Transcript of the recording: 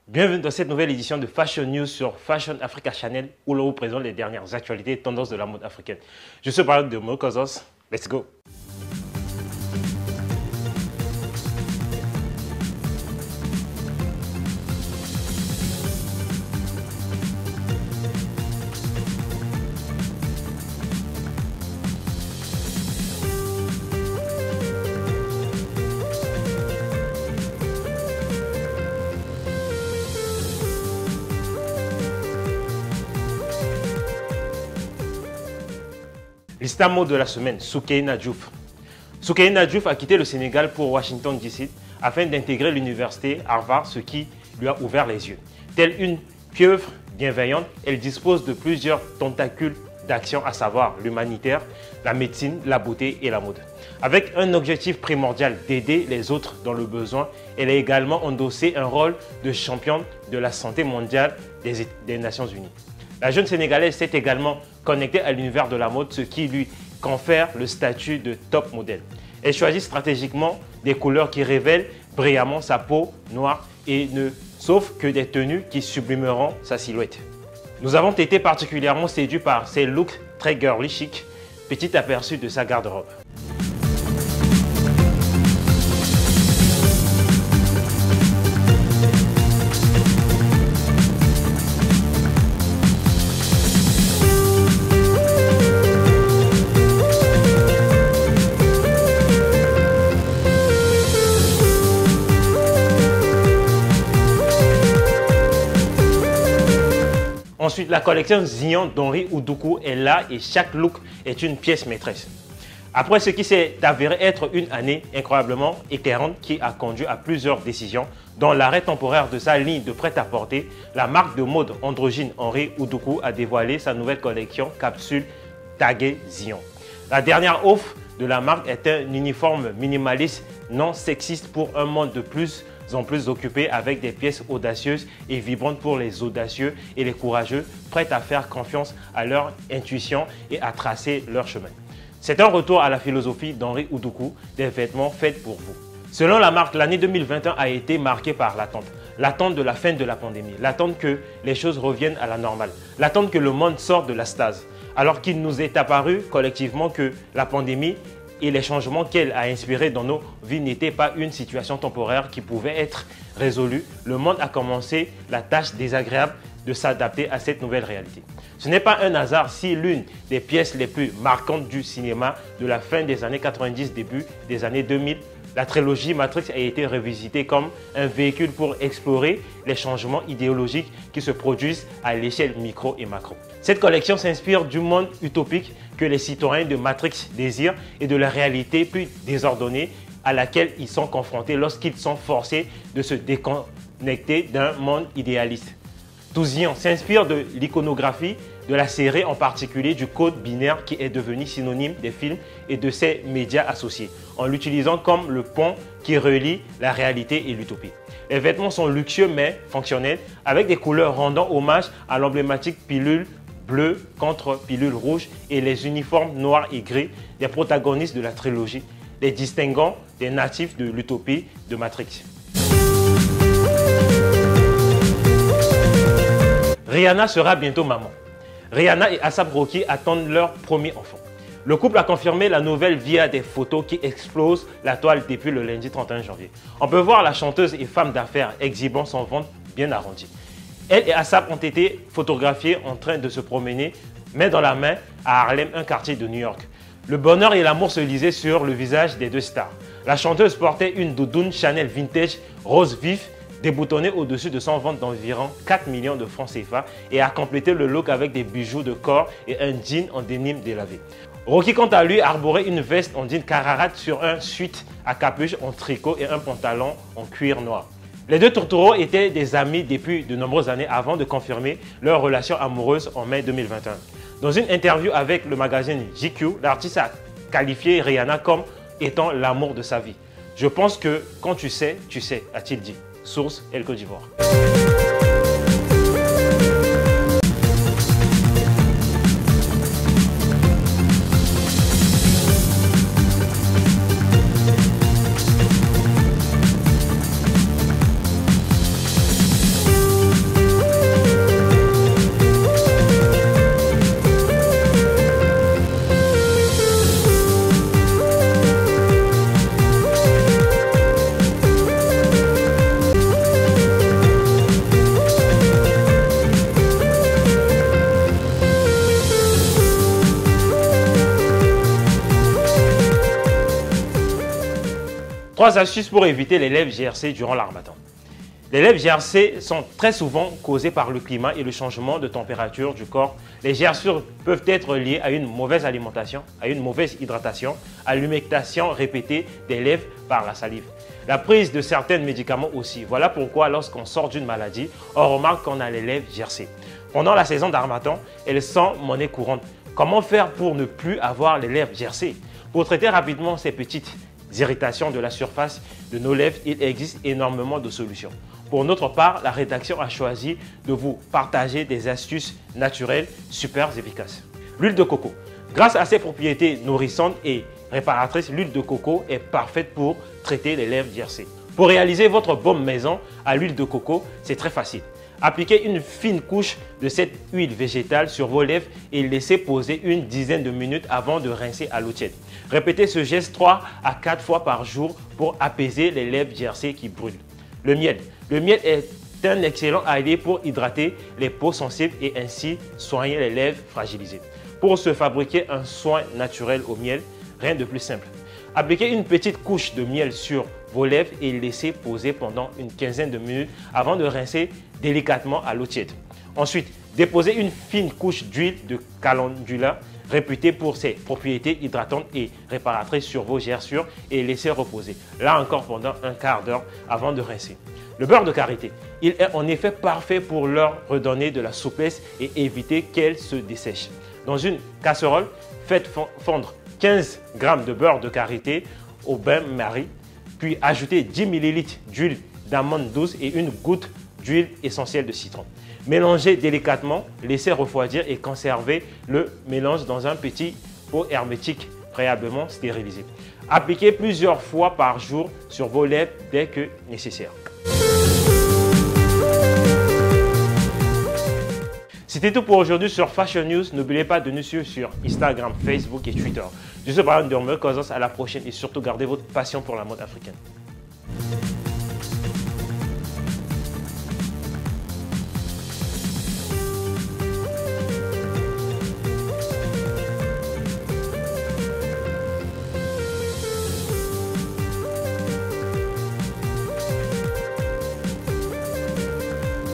Bienvenue dans cette nouvelle édition de Fashion News sur Fashion Africa Channel où l'on vous présente les dernières actualités et tendances de la mode africaine. Je suis Baron de Mokozos. Let's go! L'Islam mot de la semaine, Soukeina Diouf. Soukeina Diouf a quitté le Sénégal pour Washington DC afin d'intégrer l'université Harvard, ce qui lui a ouvert les yeux. Telle une pieuvre bienveillante, elle dispose de plusieurs tentacules d'action, à savoir l'humanitaire, la médecine, la beauté et la mode. Avec un objectif primordial d'aider les autres dans le besoin, elle a également endossé un rôle de championne de la santé mondiale des Nations Unies. La jeune Sénégalaise s'est également connectée à l'univers de la mode, ce qui lui confère le statut de top modèle. Elle choisit stratégiquement des couleurs qui révèlent brillamment sa peau noire et ne sauf que des tenues qui sublimeront sa silhouette. Nous avons été particulièrement séduits par ses looks très girly chic. Petit aperçu de sa garde-robe. Ensuite, la collection Zion d'Henri Oudoukou est là et chaque look est une pièce maîtresse. Après ce qui s'est avéré être une année incroyablement éclairante qui a conduit à plusieurs décisions, dont l'arrêt temporaire de sa ligne de prêt-à-porter, la marque de mode androgyne Henri Oudoukou a dévoilé sa nouvelle collection capsule taguée Zion. La dernière offre de la marque est un uniforme minimaliste non sexiste pour un monde de plus en plus occupé avec des pièces audacieuses et vibrantes pour les audacieux et les courageux, prêts à faire confiance à leur intuition et à tracer leur chemin. C'est un retour à la philosophie d'Henri Oudoukou, des vêtements faits pour vous. Selon la marque, l'année 2021 a été marquée par l'attente de la fin de la pandémie, l'attente que les choses reviennent à la normale, l'attente que le monde sorte de la stase, alors qu'il nous est apparu collectivement que la pandémie et les changements qu'elle a inspirés dans nos vies n'étaient pas une situation temporaire qui pouvait être résolue. Le monde a commencé la tâche désagréable de s'adapter à cette nouvelle réalité. Ce n'est pas un hasard si l'une des pièces les plus marquantes du cinéma de la fin des années 90, début des années 2000, la trilogie Matrix a été revisitée comme un véhicule pour explorer les changements idéologiques qui se produisent à l'échelle micro et macro. Cette collection s'inspire du monde utopique que les citoyens de Matrix désirent et de la réalité plus désordonnée à laquelle ils sont confrontés lorsqu'ils sont forcés de se déconnecter d'un monde idéaliste. Zion s'inspire de l'iconographie de la série, en particulier du code binaire qui est devenu synonyme des films et de ses médias associés, en l'utilisant comme le pont qui relie la réalité et l'utopie. Les vêtements sont luxueux mais fonctionnels, avec des couleurs rendant hommage à l'emblématique pilule bleue contre pilule rouge et les uniformes noirs et gris des protagonistes de la trilogie, les distinguant des natifs de l'utopie de Matrix. Rihanna sera bientôt maman. Rihanna et A$AP Rocky attendent leur premier enfant. Le couple a confirmé la nouvelle via des photos qui explosent la toile depuis le lundi 31 janvier. On peut voir la chanteuse et femme d'affaires exhibant son ventre bien arrondi. Elle et A$AP ont été photographiés en train de se promener, main dans la main, à Harlem, un quartier de New York. Le bonheur et l'amour se lisaient sur le visage des deux stars. La chanteuse portait une doudoune Chanel vintage rose vif, déboutonnée au-dessus de son ventre d'environ 4 millions de francs CFA et a complété le look avec des bijoux de corps et un jean en dénime délavé. Rocky, quant à lui, arborait une veste en jean Carhartt sur un sweat à capuche en tricot et un pantalon en cuir noir. Les deux tourtereaux étaient des amis depuis de nombreuses années avant de confirmer leur relation amoureuse en mai 2021. Dans une interview avec le magazine GQ, l'artiste a qualifié Rihanna comme étant l'amour de sa vie. « Je pense que quand tu sais, a-t-il dit. Source, El Côte d'Ivoire. 3 astuces pour éviter les lèvres gercées durant l'harmattan. Les lèvres gercées sont très souvent causées par le climat et le changement de température du corps. Les gerçures peuvent être liées à une mauvaise alimentation, à une mauvaise hydratation, à l'humectation répétée des lèvres par la salive. La prise de certains médicaments aussi. Voilà pourquoi lorsqu'on sort d'une maladie, on remarque qu'on a les lèvres gercées. Pendant la saison d'harmattan, elles sont monnaie courante. Comment faire pour ne plus avoir les lèvres gercées? Pour traiter rapidement ces petites irritations de la surface de nos lèvres, il existe énormément de solutions. Pour notre part, la rédaction a choisi de vous partager des astuces naturelles super efficaces. L'huile de coco. Grâce à ses propriétés nourrissantes et réparatrices, l'huile de coco est parfaite pour traiter les lèvres gercées. Pour réaliser votre baume maison à l'huile de coco, c'est très facile. Appliquez une fine couche de cette huile végétale sur vos lèvres et laissez poser une dizaine de minutes avant de rincer à l'eau tiède. Répétez ce geste 3 à 4 fois par jour pour apaiser les lèvres gercées qui brûlent. Le miel. Le miel est un excellent allié pour hydrater les peaux sensibles et ainsi soigner les lèvres fragilisées. Pour se fabriquer un soin naturel au miel, rien de plus simple. Appliquez une petite couche de miel sur vos lèvres et laissez poser pendant une quinzaine de minutes avant de rincer délicatement à l'eau tiède. Ensuite, déposez une fine couche d'huile de calendula réputée pour ses propriétés hydratantes et réparatrices sur vos gerçures et laissez reposer, là encore pendant un quart d'heure avant de rincer. Le beurre de karité, il est en effet parfait pour leur redonner de la souplesse et éviter qu'elle se dessèche. Dans une casserole, faites fondre 15 g de beurre de karité au bain-marie, puis ajoutez 10 ml d'huile d'amande douce et une goutte d'huile essentielle de citron. Mélangez délicatement, laissez refroidir et conservez le mélange dans un petit pot hermétique préalablement stérilisé. Appliquez plusieurs fois par jour sur vos lèvres dès que nécessaire. C'était tout pour aujourd'hui sur Fashion News. N'oubliez pas de nous suivre sur Instagram, Facebook et Twitter. Je suis Brian Durmeux, à la prochaine et surtout gardez votre passion pour la mode africaine.